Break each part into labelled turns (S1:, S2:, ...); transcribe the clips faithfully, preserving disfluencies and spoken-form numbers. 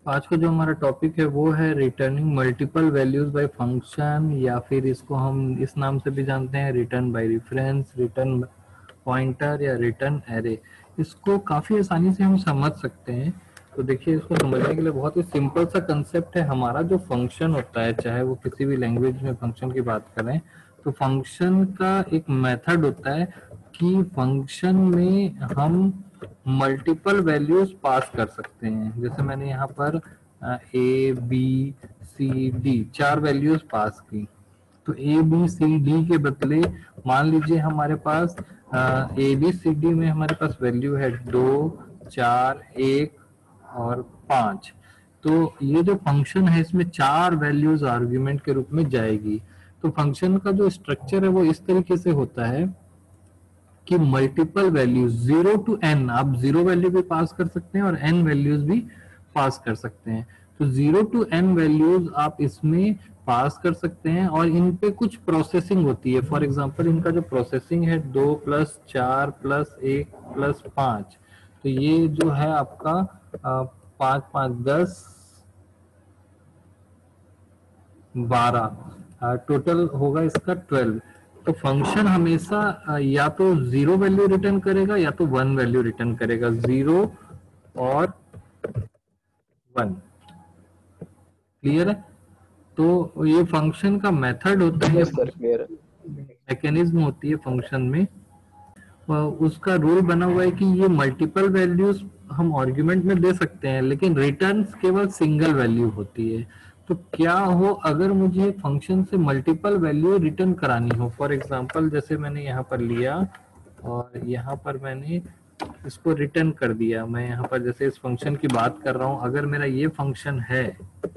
S1: आज का जो हमारा टॉपिक है वो है returning multiple values by function, या फिर इसको हम इस नाम से भी जानते हैं return by reference, return pointer या रिटर्न एरे। इसको काफ़ी आसानी से हम समझ सकते हैं। तो देखिए, इसको समझने के लिए बहुत ही सिंपल सा कंसेप्ट है। हमारा जो फंक्शन होता है, चाहे वो किसी भी लैंग्वेज में फंक्शन की बात करें, तो फंक्शन का एक मेथड होता है कि फंक्शन में हम मल्टीपल वैल्यूज पास कर सकते हैं। जैसे मैंने यहाँ पर ए बी सी डी चार वैल्यूज पास की, तो ए बी सी डी के बदले मान लीजिए हमारे पास ए बी सी डी में हमारे पास वैल्यू है दो, चार, एक और पाँच। तो ये जो फंक्शन है इसमें चार वैल्यूज आर्ग्यूमेंट के रूप में जाएगी। तो फंक्शन का जो स्ट्रक्चर है वो इस तरीके से होता है कि multiple values zero to N, आप जीरो वैल्यू भी पास कर सकते हैं और एन वैल्यूज भी पास कर सकते हैं। तो जीरो टू एन वैल्यूज आप इसमें पास कर सकते हैं और इन पे कुछ प्रोसेसिंग होती है। फॉर एग्जांपल, इनका जो प्रोसेसिंग है दो प्लस चार प्लस एक प्लस पाँच, तो ये जो है आपका पाँच पाँच दस बारह, टोटल होगा इसका ट्वेल्व। तो फंक्शन हमेशा या तो जीरो वैल्यू रिटर्न करेगा या तो वन वैल्यू रिटर्न करेगा, जीरो और वन। क्लियर है? तो ये फंक्शन का मेथड होता है,
S2: यस सर, क्लियर है।
S1: मैकेनिज्म होती है फंक्शन में। उसका रूल बना हुआ है कि ये मल्टीपल वैल्यूज हम आर्ग्यूमेंट में दे सकते हैं, लेकिन रिटर्न्स केवल सिंगल वैल्यू होती है। तो क्या हो अगर मुझे फंक्शन से मल्टीपल वैल्यू रिटर्न करानी हो? फॉर एग्जांपल, जैसे मैंने यहाँ पर लिया और यहाँ पर मैंने इसको रिटर्न कर दिया। मैं यहाँ पर जैसे इस फंक्शन की बात कर रहा हूँ, अगर मेरा ये फंक्शन है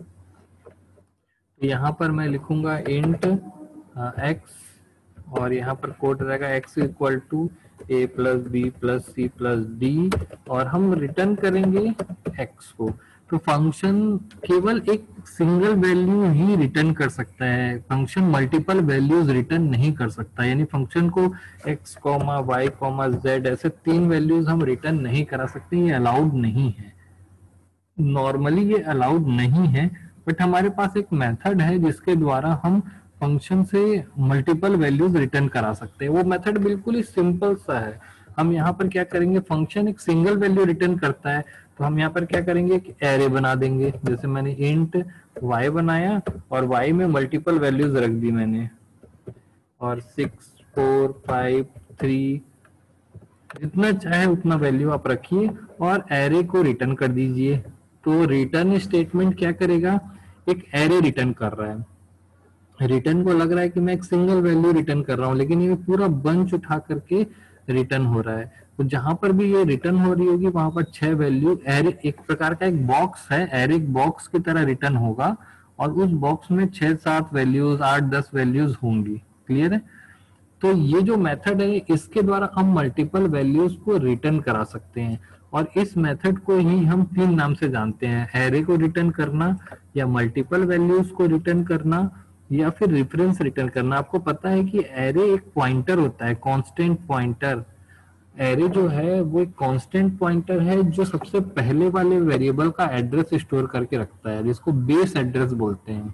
S1: तो यहाँ पर मैं लिखूंगा इंट एक्स और यहाँ पर कोड रहेगा X equal to A plus B plus C plus D, और हम रिटर्न करेंगे एक्स को। तो फंक्शन केवल एक सिंगल वैल्यू ही रिटर्न कर सकता है, फंक्शन मल्टीपल वैल्यूज रिटर्न नहीं कर सकता। यानी फंक्शन को X comma Y comma Z ऐसे तीन वैल्यूज हम रिटर्न नहीं करा सकते, ये अलाउड नहीं है। नॉर्मली ये अलाउड नहीं है, बट हमारे पास एक मेथड है जिसके द्वारा हम फंक्शन से मल्टीपल वैल्यूज रिटर्न करा सकते हैं। वो मेथड बिल्कुल ही सिंपल सा है। हम यहाँ पर क्या करेंगे, फंक्शन एक सिंगल वैल्यू रिटर्न करता है, तो हम यहाँ पर क्या करेंगे, एक एरे बना देंगे। जैसे मैंने इंट वाई बनाया और वाई में मल्टीपल वैल्यूज रख दी मैंने, और सिक्स फोर फाइव थ्री जितना चाहे उतना वैल्यू आप रखिए और एरे को रिटर्न कर दीजिए। तो रिटर्न स्टेटमेंट क्या करेगा, एक एरे रिटर्न कर रहा है। रिटर्न को लग रहा है कि मैं एक सिंगल वैल्यू रिटर्न कर रहा हूँ, लेकिन ये पूरा बंच उठा करके रिटर्न हो रहा है। तो जहां पर भी ये रिटर्न हो रही होगी वहां पर छह वैल्यू, एरे एक प्रकार का एक बॉक्स है, एरे एक बॉक्स की तरह रिटर्न होगा और उस बॉक्स में छह सात वैल्यूज आठ दस वैल्यूज होंगी। क्लियर है? तो ये जो मेथड है इसके द्वारा हम मल्टीपल वैल्यूज को रिटर्न करा सकते हैं, और इस मेथड को ही हम तीन नाम से जानते हैं, एरे को रिटर्न करना, या मल्टीपल वैल्यूज को रिटर्न करना, या फिर रेफरेंस रिटर्न करना। आपको पता है कि एरे एक पॉइंटर होता है, कांस्टेंट पॉइंटर। एरे जो है वो एक कांस्टेंट पॉइंटर है जो सबसे पहले वाले वेरिएबल का एड्रेस स्टोर करके रखता है, जिसको बेस एड्रेस बोलते हैं।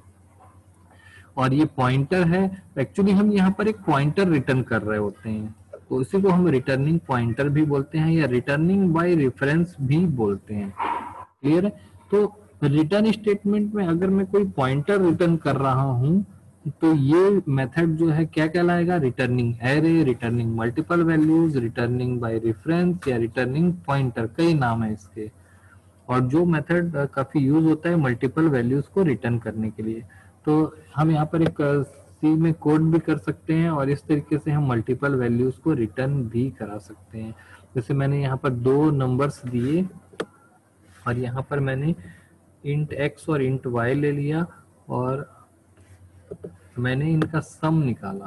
S1: और ये पॉइंटर है, एक्चुअली हम यहाँ पर एक पॉइंटर रिटर्न कर रहे होते हैं, तो इसी को हम रिटर्निंग पॉइंटर भी बोलते हैं या रिटर्निंग बाय रेफरेंस भी बोलते हैं। क्लियर है? तो रिटर्न स्टेटमेंट में अगर मैं कोई पॉइंटर रिटर्न कर रहा हूँ तो ये मेथड जो है क्या कहलाएगा, returning array, returning multiple values, returning by reference या रिटर्निंग पॉइंटर, कई नाम है इसके। और जो मेथड काफी यूज होता है मल्टीपल वैल्यूज को रिटर्न करने के लिए। तो हम यहाँ पर एक सी में कोड भी कर सकते हैं और इस तरीके से हम मल्टीपल वैल्यूज को रिटर्न भी करा सकते हैं। जैसे मैंने यहाँ पर दो नंबर्स दिए और यहाँ पर मैंने इंट एक्स और इंट वाई ले लिया और मैंने इनका सम निकाला।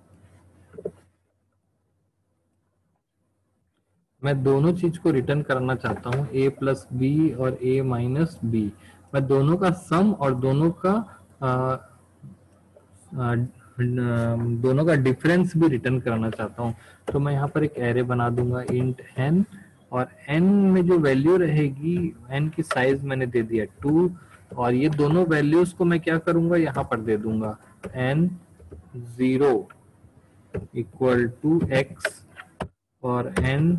S1: मैं दोनों चीज को रिटर्न करना चाहता हूँ, a प्लस बी और a माइनस बी। मैं दोनों का सम और दोनों का आ, आ, दोनों का डिफरेंस भी रिटर्न करना चाहता हूँ। तो मैं यहाँ पर एक एरे बना दूंगा इंट n और n में जो वैल्यू रहेगी, n की साइज मैंने दे दिया टू, और ये दोनों वैल्यूज को मैं क्या करूंगा, यहाँ पर दे दूंगा n zero equal to X और n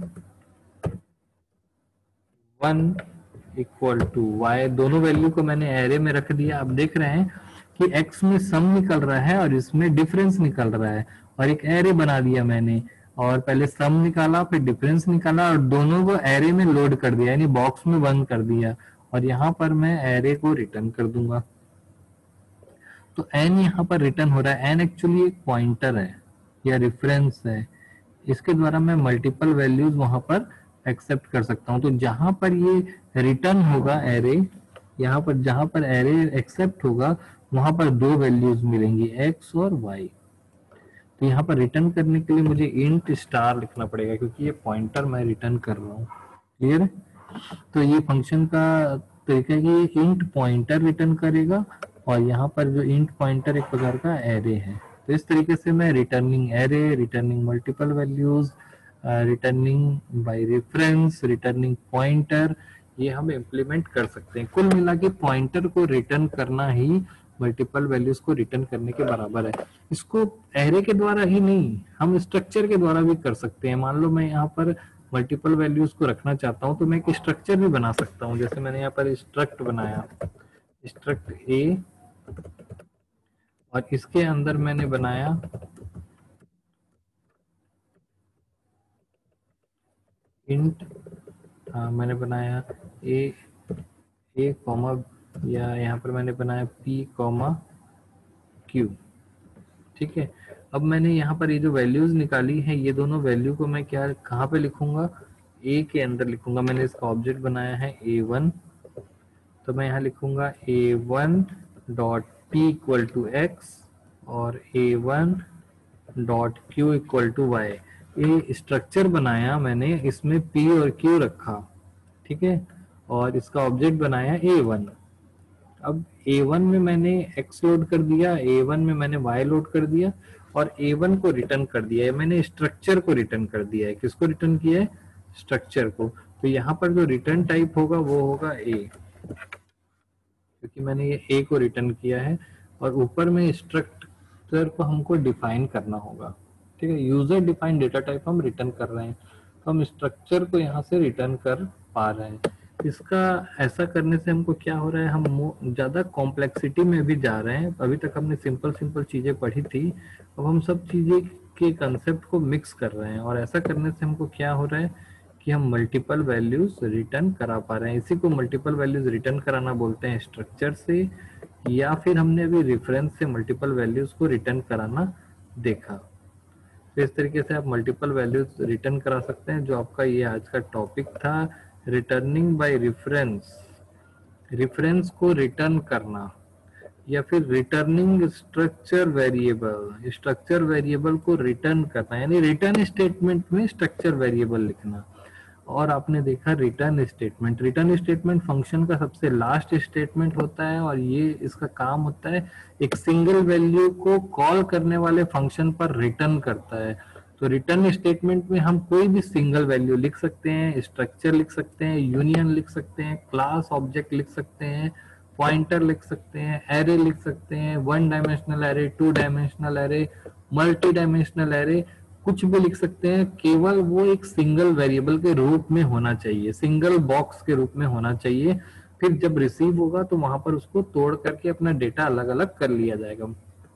S1: one equal to Y. दोनों वैल्यू को मैंने एरे में रख दिया। अब देख रहे हैं कि x में सम निकल रहा है और इसमें डिफरेंस निकल रहा है, और एक एरे बना दिया मैंने, और पहले सम निकाला फिर डिफरेंस निकाला और दोनों को एरे में लोड कर दिया, यानी बॉक्स में बंद कर दिया, और यहाँ पर मैं एरे को रिटर्न कर दूंगा। तो n यहाँ पर रिटर्न हो रहा है। n एक्चुअली एक पॉइंटर है या रेफरेंस है, इसके द्वारा मैं मल्टीपल वैल्यूज वहां पर एक्सेप्ट कर सकता हूं। तो जहां पर ये रिटर्न होगा एरे, यहाँ पर जहां पर एरे एक्सेप्ट होगा वहां पर दो वैल्यूज मिलेंगी, x और y। तो यहाँ पर रिटर्न करने के लिए मुझे इंट स्टार लिखना पड़ेगा, क्योंकि ये पॉइंटर मैं रिटर्न कर रहा हूँ। क्लियर? तो ये फंक्शन का तरीका है कि ये इंट पॉइंटर रिटर्न करेगा, और यहाँ पर जो इंट पॉइंटर एक प्रकार का एरे है। तो इस तरीके से मैं returning array, returning multiple values, returning by reference, returning pointer, ये हम इम्प्लीमेंट कर सकते हैं। कुल मिला के पॉइंटर को रिटर्न करना ही मल्टीपल वैल्यूज को रिटर्न करने के बराबर है। इसको एरे के द्वारा ही नहीं, हम स्ट्रक्चर के द्वारा भी कर सकते हैं। मान लो मैं यहाँ पर मल्टीपल वैल्यूज को रखना चाहता हूँ, तो मैं एक स्ट्रक्चर भी बना सकता हूँ। जैसे मैंने यहाँ पर स्ट्रक्ट बनाया, स्ट्रक्ट ए, और इसके अंदर मैंने बनाया इंट, हाँ मैंने बनाया ए ए कॉमा, या यहाँ पर मैंने बनाया पी कॉमा क्यू। ठीक है, अब मैंने यहाँ पर ये जो वैल्यूज निकाली है, ये दोनों वैल्यू को मैं क्या कहाँ पे लिखूंगा, ए के अंदर लिखूंगा। मैंने इसका ऑब्जेक्ट बनाया है ए वन, तो मैं यहाँ लिखूंगा A one dot P equal to X और A one dot Q equal to Y. ये स्ट्रक्चर बनाया मैंने, इसमें p और q रखा, ठीक है, और इसका ऑब्जेक्ट बनाया ए वन। अब ए वन में मैंने x लोड कर दिया, ए वन में मैंने y लोड कर दिया, और ए वन को रिटर्न कर दिया है। मैंने स्ट्रक्चर को रिटर्न कर दिया है। किसको रिटर्न किया है? स्ट्रक्चर को। तो यहाँ पर जो रिटर्न टाइप होगा वो होगा a, क्योंकि मैंने ये a को रिटर्न किया है, और ऊपर में स्ट्रक्चर को हमको डिफाइन करना होगा। ठीक है, यूजर डिफाइंड डेटा टाइप हम रिटर्न कर रहे हैं, तो हम स्ट्रक्चर को यहाँ से रिटर्न कर पा रहे हैं। इसका ऐसा करने से हमको क्या हो रहा है, हम ज्यादा कॉम्प्लेक्सिटी में भी जा रहे हैं। अभी तक हमने सिंपल सिंपल चीजें पढ़ी थी, अब हम सब चीजें के कंसेप्ट को मिक्स कर रहे हैं, और ऐसा करने से हमको क्या हो रहा है कि हम मल्टीपल वैल्यूज रिटर्न करा पा रहे हैं। इसी को मल्टीपल वैल्यूज रिटर्न कराना बोलते हैं स्ट्रक्चर से, या फिर हमने अभी रेफरेंस से मल्टीपल वैल्यूज को रिटर्न कराना देखा। तो इस तरीके से आप मल्टीपल वैल्यूज रिटर्न करा सकते हैं, जो आपका ये आज का टॉपिक था, रिटर्निंग बाय रेफरेंस। रेफरेंस को रिटर्न करना, या फिर returning structure variable, structure variable को रिटर्न करना, यानी रिटर्न स्टेटमेंट में स्ट्रक्चर वेरिएबल लिखना। और आपने देखा return statement, return statement function का सबसे लास्ट स्टेटमेंट होता है, और ये इसका काम होता है एक सिंगल वैल्यू को कॉल करने वाले फंक्शन पर रिटर्न करता है। तो रिटर्न स्टेटमेंट में हम कोई भी सिंगल वैल्यू लिख सकते हैं, स्ट्रक्चर लिख सकते हैं, यूनियन लिख सकते हैं, क्लास ऑब्जेक्ट लिख सकते हैं, पॉइंटर लिख सकते हैं, एरे लिख सकते हैं, one dimensional array, two dimensional array, multi dimensional array, कुछ भी लिख सकते हैं। केवल वो एक सिंगल वेरिएबल के रूप में होना चाहिए, सिंगल बॉक्स के रूप में होना चाहिए। फिर जब रिसीव होगा तो वहां पर उसको तोड़ करके अपना डेटा अलग अलग कर लिया जाएगा।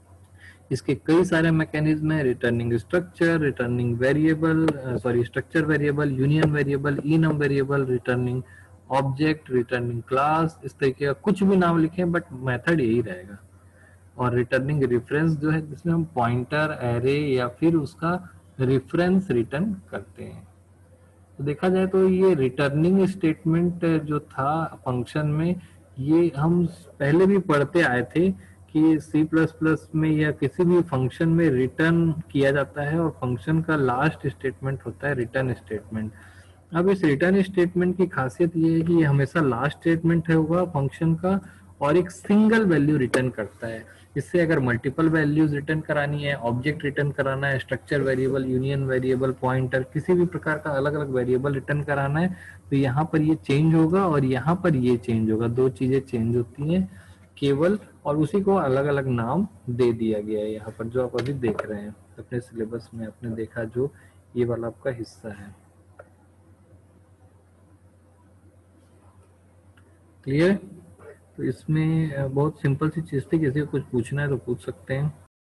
S1: इसके कई सारे मैकेनिज्म है, returning structure, returning variable, sorry structure variable, union variable, enum variable, returning object, returning class, इस तरीके का कुछ भी नाम लिखें, बट मेथड यही रहेगा। और रिटर्निंग रेफरेंस जो है, जिसमें हम पॉइंटर, एरे या फिर उसका रेफरेंस रिटर्न करते हैं। तो देखा जाए तो ये रिटर्निंग स्टेटमेंट जो था फंक्शन में, ये हम पहले भी पढ़ते आए थे कि सी प्लस प्लस में या किसी भी फंक्शन में रिटर्न किया जाता है, और फंक्शन का लास्ट स्टेटमेंट होता है रिटर्न स्टेटमेंट। अब इस रिटर्न स्टेटमेंट की खासियत ये है कि ये हमेशा लास्ट स्टेटमेंट होगा फंक्शन का, और एक सिंगल वैल्यू रिटर्न करता है। इससे अगर मल्टीपल वैल्यूज रिटर्न करानी है, ऑब्जेक्ट रिटर्न कराना है, structure variable, union variable, pointer, किसी भी प्रकार का अलग अलग वेरिएबल रिटर्न कराना है, तो यहाँ पर ये चेंज होगा और यहाँ पर ये चेंज होगा। दो चीजें चेंज होती हैं केवल, और उसी को अलग अलग नाम दे दिया गया है यहाँ पर, जो आप अभी देख रहे हैं अपने सिलेबस में। आपने देखा जो ये वाला आपका हिस्सा है। क्लियर? तो इसमें बहुत सिंपल सी चीज थी, किसी को कुछ पूछना है तो पूछ सकते हैं।